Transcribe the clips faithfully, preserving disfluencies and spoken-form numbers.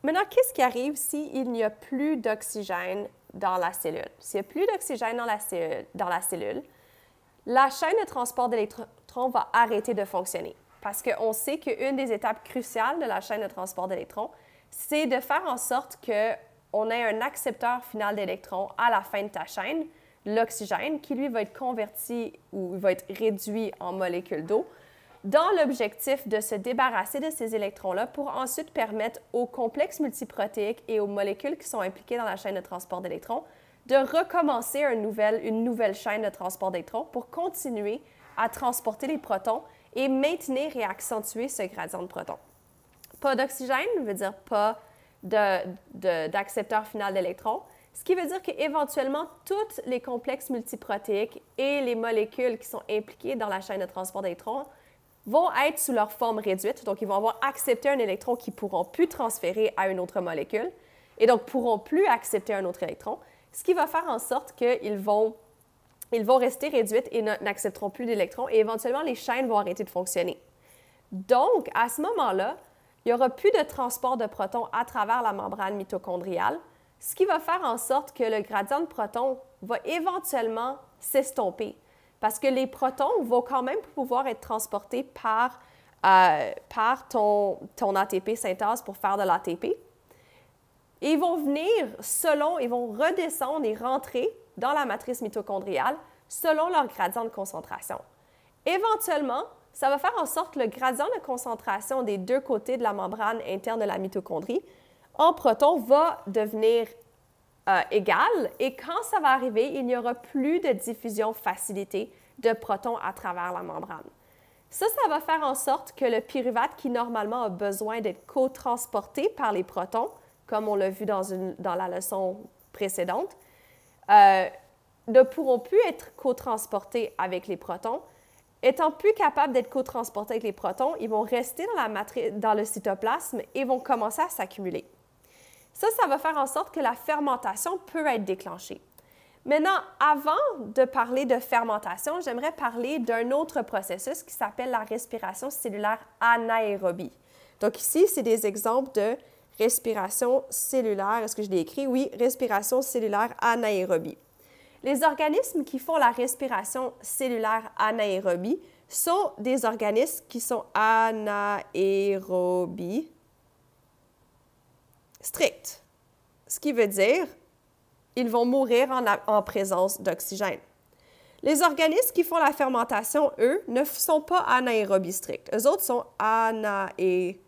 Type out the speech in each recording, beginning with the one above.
maintenant, qu'est-ce qui arrive s'il n'y a plus d'oxygène dans la cellule? S'il n'y a plus d'oxygène dans la cellule, dans la cellule, la chaîne de transport d'électrons va arrêter de fonctionner. Parce qu'on sait qu'une des étapes cruciales de la chaîne de transport d'électrons, c'est de faire en sorte qu'on ait un accepteur final d'électrons à la fin de ta chaîne, l'oxygène, qui lui va être converti ou va être réduit en molécules d'eau, dans l'objectif de se débarrasser de ces électrons-là pour ensuite permettre aux complexes multiprotéiques et aux molécules qui sont impliquées dans la chaîne de transport d'électrons de recommencer un nouvel, une nouvelle chaîne de transport d'électrons pour continuer à transporter les protons et maintenir et accentuer ce gradient de protons. Pas d'oxygène veut dire pas d'accepteur final d'électrons, ce qui veut dire qu'éventuellement, tous les complexes multiprotéiques et les molécules qui sont impliquées dans la chaîne de transport d'électrons vont être sous leur forme réduite, donc ils vont avoir accepté un électron qu'ils ne pourront plus transférer à une autre molécule, et donc ne pourront plus accepter un autre électron, ce qui va faire en sorte qu'ils vont, ils vont rester réduites et n'accepteront plus d'électrons, et éventuellement, les chaînes vont arrêter de fonctionner. Donc, à ce moment-là, il n'y aura plus de transport de protons à travers la membrane mitochondriale, ce qui va faire en sorte que le gradient de protons va éventuellement s'estomper. Parce que les protons vont quand même pouvoir être transportés par, euh, par ton, ton A T P synthase pour faire de l'A T P. Et ils vont venir selon, ils vont redescendre et rentrer dans la matrice mitochondriale selon leur gradient de concentration. Éventuellement, ça va faire en sorte que le gradient de concentration des deux côtés de la membrane interne de la mitochondrie en protons va devenir Euh, égal, et quand ça va arriver, il n'y aura plus de diffusion facilitée de protons à travers la membrane. Ça, ça va faire en sorte que le pyruvate, qui normalement a besoin d'être co-transporté par les protons, comme on l'a vu dans, une, dans la leçon précédente, euh, ne pourront plus être co-transportés avec les protons. Étant plus capables d'être co-transportés avec les protons, ils vont rester dans, la matri- dans le cytoplasme et vont commencer à s'accumuler. Ça, ça va faire en sorte que la fermentation peut être déclenchée. Maintenant, avant de parler de fermentation, j'aimerais parler d'un autre processus qui s'appelle la respiration cellulaire anaérobie. Donc ici, c'est des exemples de respiration cellulaire. Est-ce que je l'ai écrit? Oui, respiration cellulaire anaérobie. Les organismes qui font la respiration cellulaire anaérobie sont des organismes qui sont anaérobies strict, ce qui veut dire ils vont mourir en, en présence d'oxygène. Les organismes qui font la fermentation, eux, ne sont pas anaérobies strictes. Eux autres sont anaérobies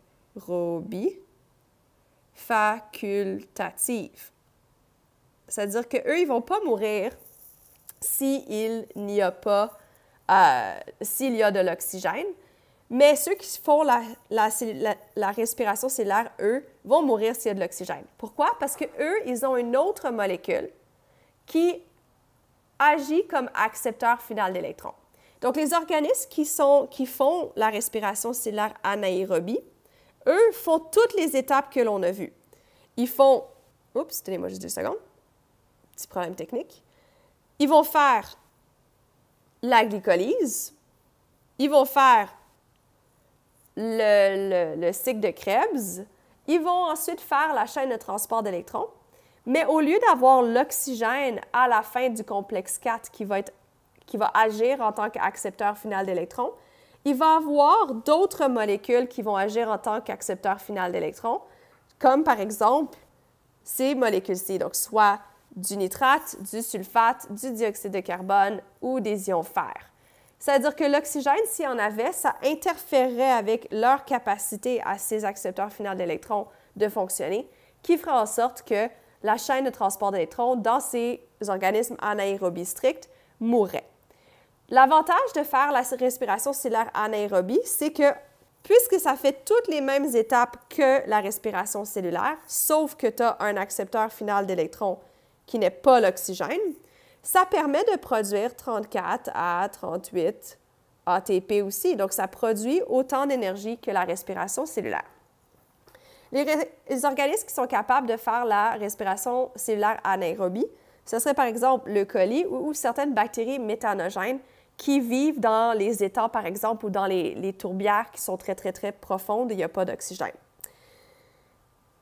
facultatives. C'est-à-dire qu'eux, ils ne vont pas mourir s'il n'y a pas, euh, s'il y a de l'oxygène. Mais ceux qui font la, la, la, la respiration cellulaire, eux, vont mourir s'il y a de l'oxygène. Pourquoi? Parce qu'eux, ils ont une autre molécule qui agit comme accepteur final d'électrons. Donc, les organismes qui, sont, qui font la respiration cellulaire anaérobie, eux, font toutes les étapes que l'on a vues. Ils font... Oups, tenez-moi juste deux secondes. Petit problème technique. Ils vont faire la glycolyse. Ils vont faire Le, le, le cycle de Krebs, ils vont ensuite faire la chaîne de transport d'électrons, mais au lieu d'avoir l'oxygène à la fin du complexe quatre qui va, être, qui va agir en tant qu'accepteur final d'électrons, il va avoir d'autres molécules qui vont agir en tant qu'accepteur final d'électrons, comme par exemple ces molécules-ci, donc soit du nitrate, du sulfate, du dioxyde de carbone ou des ions fer. C'est-à-dire que l'oxygène, s'il y en avait, ça interférerait avec leur capacité à ces accepteurs finaux d'électrons de fonctionner, qui ferait en sorte que la chaîne de transport d'électrons dans ces organismes anaérobies stricts mourrait. L'avantage de faire la respiration cellulaire anaérobie, c'est que puisque ça fait toutes les mêmes étapes que la respiration cellulaire, sauf que tu as un accepteur final d'électrons qui n'est pas l'oxygène, ça permet de produire trente-quatre à trente-huit A T P aussi. Donc, ça produit autant d'énergie que la respiration cellulaire. Les, les organismes qui sont capables de faire la respiration cellulaire anaérobie, ce serait par exemple le coli ou, ou certaines bactéries méthanogènes qui vivent dans les étangs, par exemple, ou dans les, les tourbières qui sont très, très, très profondes et il n'y a pas d'oxygène.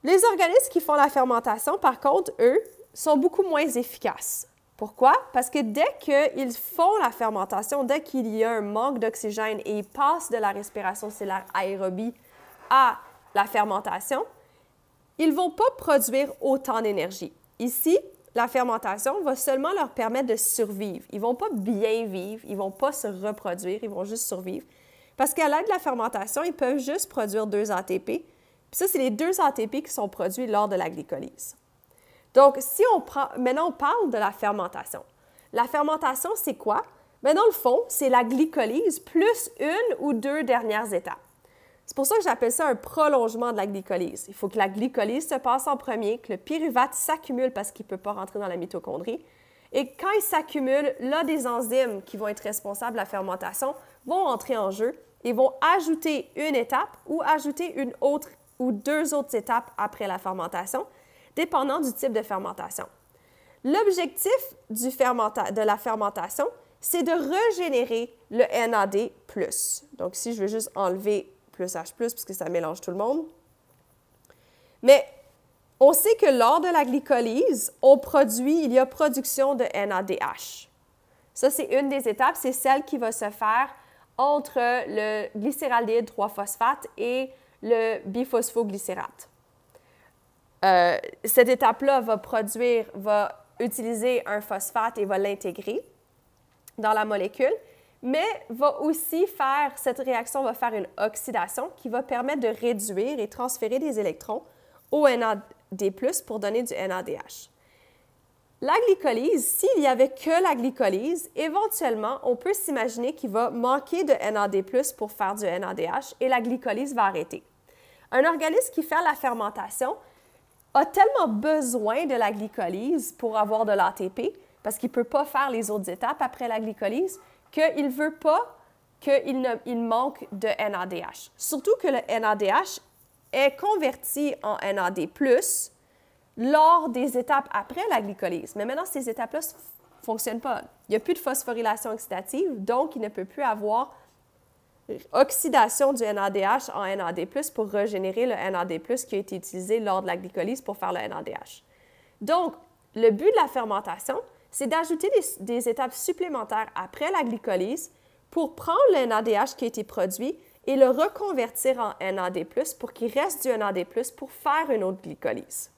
Les organismes qui font la fermentation, par contre, eux, sont beaucoup moins efficaces. Pourquoi? Parce que dès qu'ils font la fermentation, dès qu'il y a un manque d'oxygène et ils passent de la respiration cellulaire aérobie à la fermentation, ils ne vont pas produire autant d'énergie. Ici, la fermentation va seulement leur permettre de survivre. Ils ne vont pas bien vivre, ils ne vont pas se reproduire, ils vont juste survivre. Parce qu'à l'aide de la fermentation, ils peuvent juste produire deux A T P. Puis ça, c'est les deux A T P qui sont produits lors de la glycolyse. Donc, si on prend, maintenant, on parle de la fermentation. La fermentation, c'est quoi? Bien, dans le fond, c'est la glycolyse plus une ou deux dernières étapes. C'est pour ça que j'appelle ça un prolongement de la glycolyse. Il faut que la glycolyse se passe en premier, que le pyruvate s'accumule parce qu'il ne peut pas rentrer dans la mitochondrie. Et quand il s'accumule, là, des enzymes qui vont être responsables de la fermentation vont entrer en jeu et vont ajouter une étape ou ajouter une autre ou deux autres étapes après la fermentation, dépendant du type de fermentation. L'objectif du fermenta- de la fermentation, c'est de régénérer le N A D plus. Donc, si je veux juste enlever plus H plus, parce que ça mélange tout le monde. Mais on sait que lors de la glycolyse, on produit, il y a production de N A D H. Ça, c'est une des étapes, c'est celle qui va se faire entre le glycéraldéhyde trois phosphate et le biphosphoglycérate. Euh, cette étape-là va produire, va utiliser un phosphate et va l'intégrer dans la molécule, mais va aussi faire, cette réaction va faire une oxydation qui va permettre de réduire et transférer des électrons au N A D plus, pour donner du N A D H. La glycolyse, s'il n'y avait que la glycolyse, éventuellement, on peut s'imaginer qu'il va manquer de N A D plus pour faire du N A D H et la glycolyse va arrêter. Un organisme qui fait la fermentation a tellement besoin de la glycolyse pour avoir de l'A T P, parce qu'il ne peut pas faire les autres étapes après la glycolyse, qu'il ne veut pas qu'il ne, il manque de N A D H. Surtout que le N A D H est converti en N A D plus, lors des étapes après la glycolyse. Mais maintenant, ces étapes-là ne fonctionnent pas. Il n'y a plus de phosphorylation oxydative, donc il ne peut plus avoir oxydation du N A D H en N A D plus, pour régénérer le N A D plus qui a été utilisé lors de la glycolyse pour faire le N A D H. Donc, le but de la fermentation, c'est d'ajouter des, des étapes supplémentaires après la glycolyse pour prendre le N A D H qui a été produit et le reconvertir en N A D plus pour qu'il reste du N A D plus pour faire une autre glycolyse.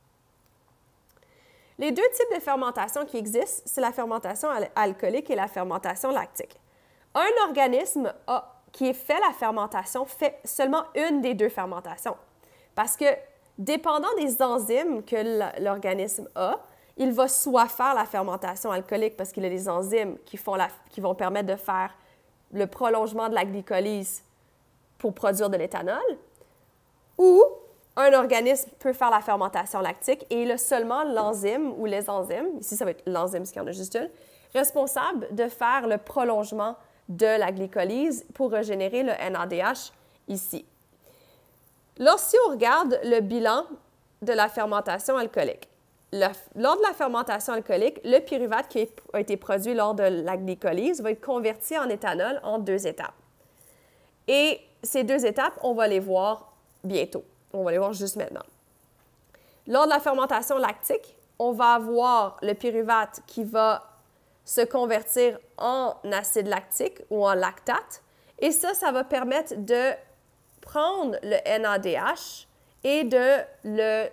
Les deux types de fermentation qui existent, c'est la fermentation al- alcoolique et la fermentation lactique. Un organisme a qui fait la fermentation fait seulement une des deux fermentations. Parce que, dépendant des enzymes que l'organisme a, il va soit faire la fermentation alcoolique parce qu'il a des enzymes qui, font la, qui vont permettre de faire le prolongement de la glycolyse pour produire de l'éthanol, ou un organisme peut faire la fermentation lactique et il a seulement l'enzyme ou les enzymes, ici ça va être l'enzyme parce qu'il y en a juste une, responsable de faire le prolongement de la glycolyse pour régénérer le N A D H ici. Lorsque on regarde le bilan de la fermentation alcoolique, le, lors de la fermentation alcoolique, le pyruvate qui a été produit lors de la glycolyse va être converti en éthanol en deux étapes. Et ces deux étapes, on va les voir bientôt. On va les voir juste maintenant. Lors de la fermentation lactique, on va avoir le pyruvate qui va se convertir en acide lactique ou en lactate. Et ça, ça va permettre de prendre le N A D H et de le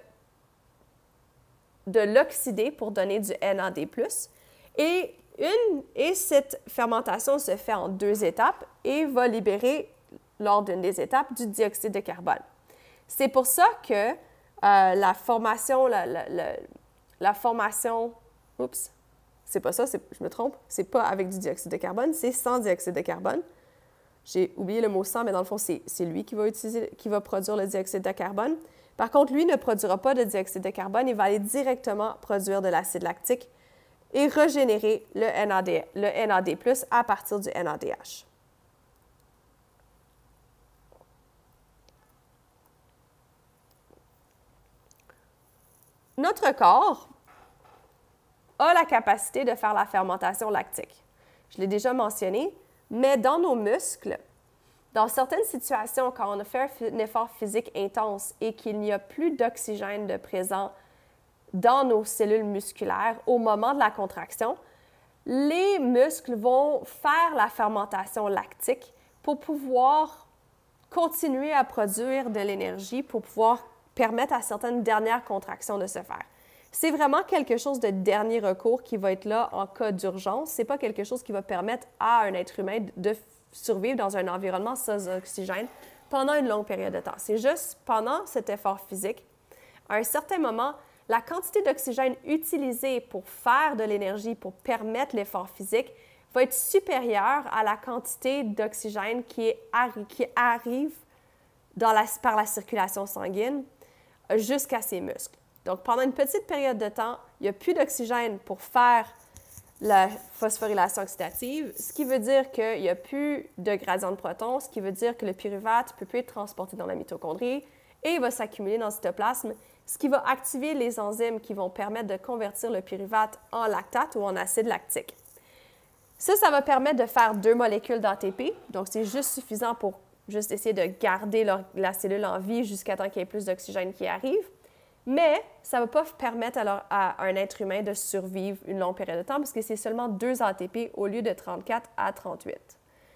de l'oxyder pour donner du N A D plus. Et, une, et cette fermentation se fait en deux étapes et va libérer, lors d'une des étapes, du dioxyde de carbone. C'est pour ça que euh, la formation, la, la, la, la formation, oups, c'est pas ça, je me trompe, c'est pas avec du dioxyde de carbone, c'est sans dioxyde de carbone. J'ai oublié le mot sans, mais dans le fond, c'est lui qui va, utiliser, qui va produire le dioxyde de carbone. Par contre, lui ne produira pas de dioxyde de carbone, il va aller directement produire de l'acide lactique et régénérer le N A D, le N A D plus, à partir du N A D H. Notre corps a la capacité de faire la fermentation lactique. Je l'ai déjà mentionné, mais dans nos muscles, Dans certaines situations, quand on a fait un effort physique intense et qu'il n'y a plus d'oxygène de présent dans nos cellules musculaires au moment de la contraction, les muscles vont faire la fermentation lactique pour pouvoir continuer à produire de l'énergie, pour pouvoir permettre à certaines dernières contractions de se faire. C'est vraiment quelque chose de dernier recours qui va être là en cas d'urgence. Ce n'est pas quelque chose qui va permettre à un être humain de survivre dans un environnement sans oxygène pendant une longue période de temps. C'est juste pendant cet effort physique, à un certain moment, la quantité d'oxygène utilisée pour faire de l'énergie, pour permettre l'effort physique, va être supérieure à la quantité d'oxygène qui, qui arrive dans la, par la circulation sanguine jusqu'à ces muscles. Donc, pendant une petite période de temps, il n'y a plus d'oxygène pour faire la phosphorylation oxydative, ce qui veut dire qu'il n'y a plus de gradient de protons, ce qui veut dire que le pyruvate ne peut plus être transporté dans la mitochondrie et il va s'accumuler dans le cytoplasme, ce qui va activer les enzymes qui vont permettre de convertir le pyruvate en lactate ou en acide lactique. Ça, ça va permettre de faire deux molécules d'A T P, donc c'est juste suffisant pour juste essayer de garder leur, la cellule en vie jusqu'à temps qu'il y ait plus d'oxygène qui arrive. Mais ça ne va pas permettre alors à un être humain de survivre une longue période de temps parce que c'est seulement deux A T P au lieu de trente-quatre à trente-huit.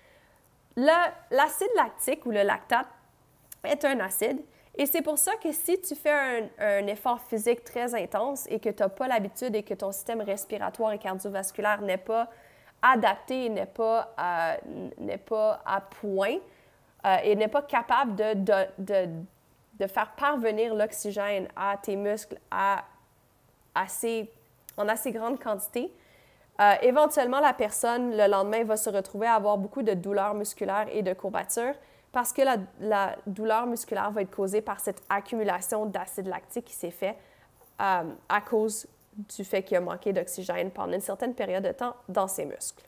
L'acide lactique ou le lactate est un acide et c'est pour ça que si tu fais un, un effort physique très intense et que tu n'as pas l'habitude et que ton système respiratoire et cardiovasculaire n'est pas adapté, n'est pas, euh, n'est pas à point euh, et n'est pas capable de, de, de de faire parvenir l'oxygène à tes muscles à assez, en assez grande quantité, euh, éventuellement, la personne, le lendemain, va se retrouver à avoir beaucoup de douleurs musculaires et de courbatures parce que la, la douleur musculaire va être causée par cette accumulation d'acide lactique qui s'est faite euh, à cause du fait qu'il a manqué d'oxygène pendant une certaine période de temps dans ses muscles.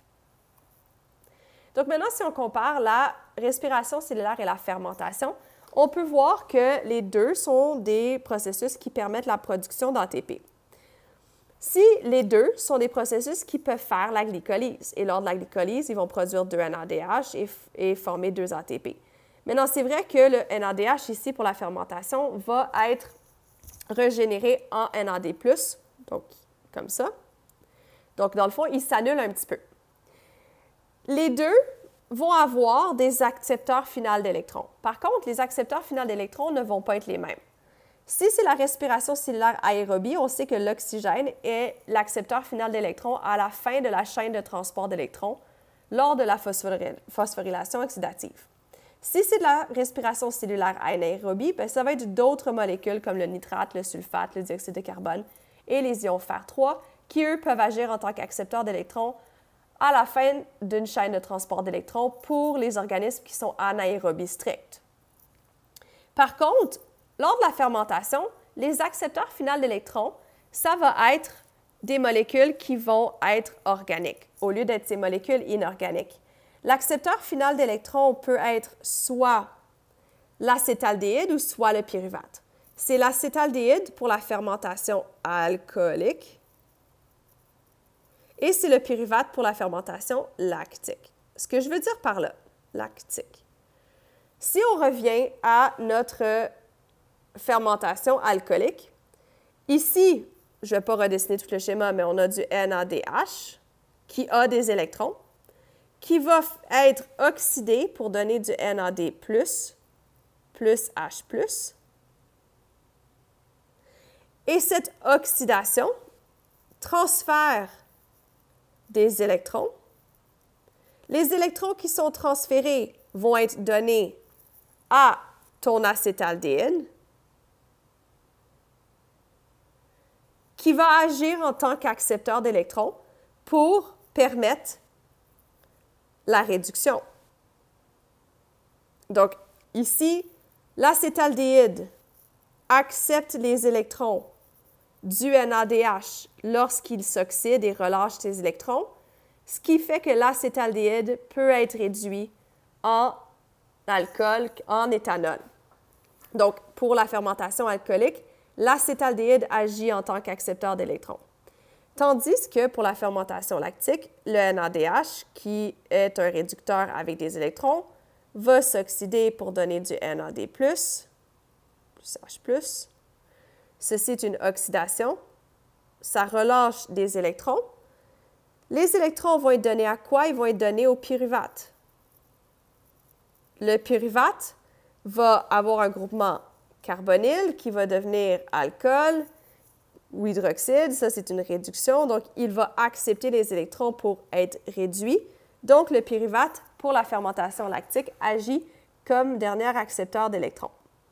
Donc maintenant, si on compare la respiration cellulaire et la fermentation, on peut voir que les deux sont des processus qui permettent la production d'A T P. Si les deux sont des processus qui peuvent faire la glycolyse, et lors de la glycolyse, ils vont produire deux N A D H et, et former deux A T P. Maintenant, c'est vrai que le N A D H ici pour la fermentation va être régénéré en N A D plus, donc comme ça. Donc, dans le fond, il s'annule un petit peu. Les deux vont avoir des accepteurs finaux d'électrons. Par contre, les accepteurs finaux d'électrons ne vont pas être les mêmes. Si c'est la respiration cellulaire aérobie, on sait que l'oxygène est l'accepteur final d'électrons à la fin de la chaîne de transport d'électrons lors de la phosphorylation oxydative. Si c'est de la respiration cellulaire anaérobie, bien, ça va être d'autres molécules comme le nitrate, le sulfate, le dioxyde de carbone et les ions fer trois qui, eux, peuvent agir en tant qu'accepteurs d'électrons à la fin d'une chaîne de transport d'électrons pour les organismes qui sont anaérobies strictes. Par contre, lors de la fermentation, les accepteurs finaux d'électrons, ça va être des molécules qui vont être organiques au lieu d'être ces molécules inorganiques. L'accepteur final d'électrons peut être soit l'acétaldéhyde ou soit le pyruvate. C'est l'acétaldéhyde pour la fermentation alcoolique et c'est le pyruvate pour la fermentation lactique. Ce que je veux dire par là, lactique. Si on revient à notre fermentation alcoolique, ici, je ne vais pas redessiner tout le schéma, mais on a du N A D H qui a des électrons, qui va être oxydé pour donner du N A D plus, plus H plus. Et cette oxydation transfère des électrons. Les électrons qui sont transférés vont être donnés à ton acétaldéhyde, qui va agir en tant qu'accepteur d'électrons pour permettre la réduction. Donc, ici, l'acétaldéhyde accepte les électrons du N A D H lorsqu'il s'oxyde et relâche ses électrons, ce qui fait que l'acétaldéhyde peut être réduit en alcool, en éthanol. Donc, pour la fermentation alcoolique, l'acétaldéhyde agit en tant qu'accepteur d'électrons. Tandis que pour la fermentation lactique, le N A D H, qui est un réducteur avec des électrons, va s'oxyder pour donner du N A D plus, plus H plus. Ceci est une oxydation. Ça relâche des électrons. Les électrons vont être donnés à quoi? Ils vont être donnés au pyruvate. Le pyruvate va avoir un groupement carbonyl qui va devenir alcool ou hydroxyde. Ça, c'est une réduction. Donc, il va accepter les électrons pour être réduit. Donc, le pyruvate, pour la fermentation lactique, agit comme dernier accepteur d'électrons.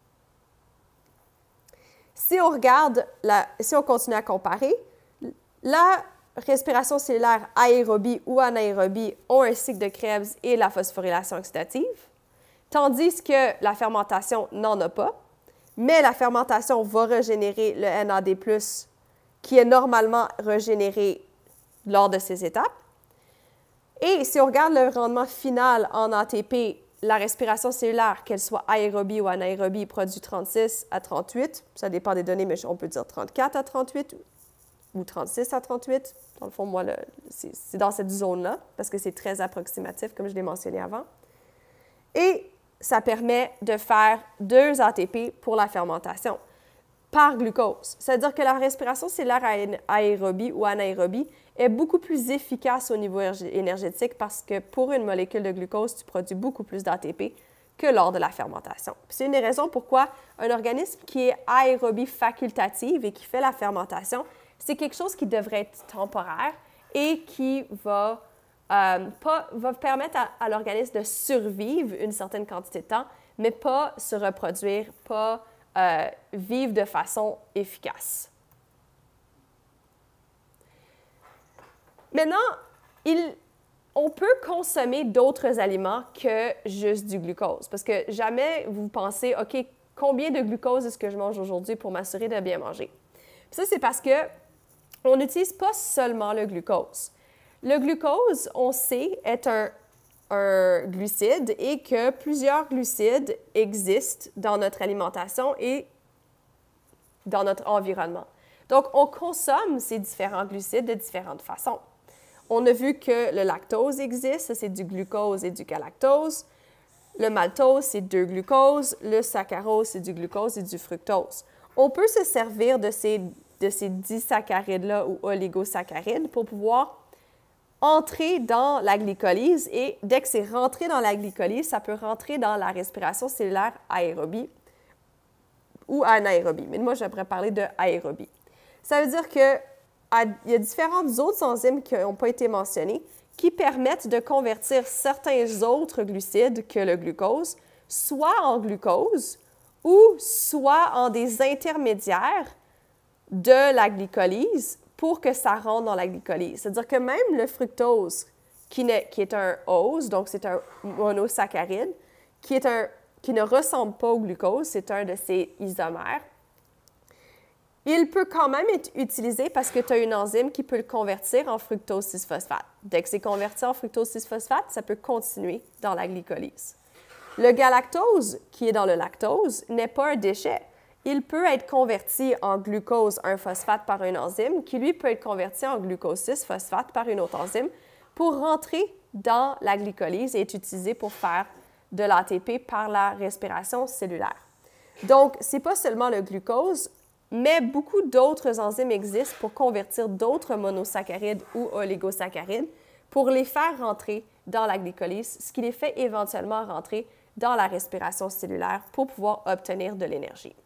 Si on regarde, la, si on continue à comparer, la respiration cellulaire aérobie ou anaérobie ont un cycle de Krebs et la phosphorylation oxydative, tandis que la fermentation n'en a pas, mais la fermentation va régénérer le N A D plus, qui est normalement régénéré lors de ces étapes. Et si on regarde le rendement final en A T P, la respiration cellulaire, qu'elle soit aérobie ou anaérobie, produit trente-six à trente-huit. Ça dépend des données, mais on peut dire trente-quatre à trente-huit ou trente-six à trente-huit. Dans le fond, moi, c'est dans cette zone-là, parce que c'est très approximatif, comme je l'ai mentionné avant. Et ça permet de faire deux A T P pour la fermentation par glucose. C'est-à-dire que la respiration cellulaire aérobie ou anaérobie est beaucoup plus efficace au niveau énergétique parce que pour une molécule de glucose, tu produis beaucoup plus d'A T P que lors de la fermentation. C'est une des raisons pourquoi un organisme qui est aérobie facultative et qui fait la fermentation, c'est quelque chose qui devrait être temporaire et qui va, euh, pas, va permettre à, à l'organisme de survivre une certaine quantité de temps, mais pas se reproduire, pas euh, vivre de façon efficace. Maintenant, il, on peut consommer d'autres aliments que juste du glucose, parce que jamais vous pensez, OK, combien de glucose est-ce que je mange aujourd'hui pour m'assurer de bien manger? Puis ça, c'est parce que on n'utilise pas seulement le glucose. Le glucose, on sait, est un, un glucide et que plusieurs glucides existent dans notre alimentation et dans notre environnement. Donc, on consomme ces différents glucides de différentes façons. On a vu que le lactose existe, c'est du glucose et du galactose. Le maltose, c'est deux glucoses. Le saccharose, c'est du glucose et du fructose. On peut se servir de ces, de ces disaccharides-là ou oligosaccharides pour pouvoir entrer dans la glycolyse et dès que c'est rentré dans la glycolyse, ça peut rentrer dans la respiration cellulaire aérobie ou anaérobie. Mais moi, j'aimerais parler de aérobie. Ça veut dire que il y a différentes autres enzymes qui n'ont pas été mentionnées qui permettent de convertir certains autres glucides que le glucose, soit en glucose ou soit en des intermédiaires de la glycolyse pour que ça rentre dans la glycolyse. C'est-à-dire que même le fructose, qui, qui est un ose, donc c'est un monosaccharide, qui, est un, qui ne ressemble pas au glucose, c'est un de ses isomères, il peut quand même être utilisé parce que tu as une enzyme qui peut le convertir en fructose six phosphate. Dès que c'est converti en fructose six phosphate, ça peut continuer dans la glycolyse. Le galactose, qui est dans le lactose, n'est pas un déchet. Il peut être converti en glucose un phosphate par une enzyme, qui lui peut être converti en glucose six phosphate par une autre enzyme pour rentrer dans la glycolyse et être utilisé pour faire de l'A T P par la respiration cellulaire. Donc, ce n'est pas seulement le glucose, mais beaucoup d'autres enzymes existent pour convertir d'autres monosaccharides ou oligosaccharides pour les faire rentrer dans la glycolyse, ce qui les fait éventuellement rentrer dans la respiration cellulaire pour pouvoir obtenir de l'énergie.